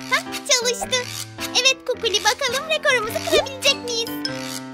Hah, çalıştı. Evet Kukuli, bakalım rekorumuzu kırabilecek miyiz?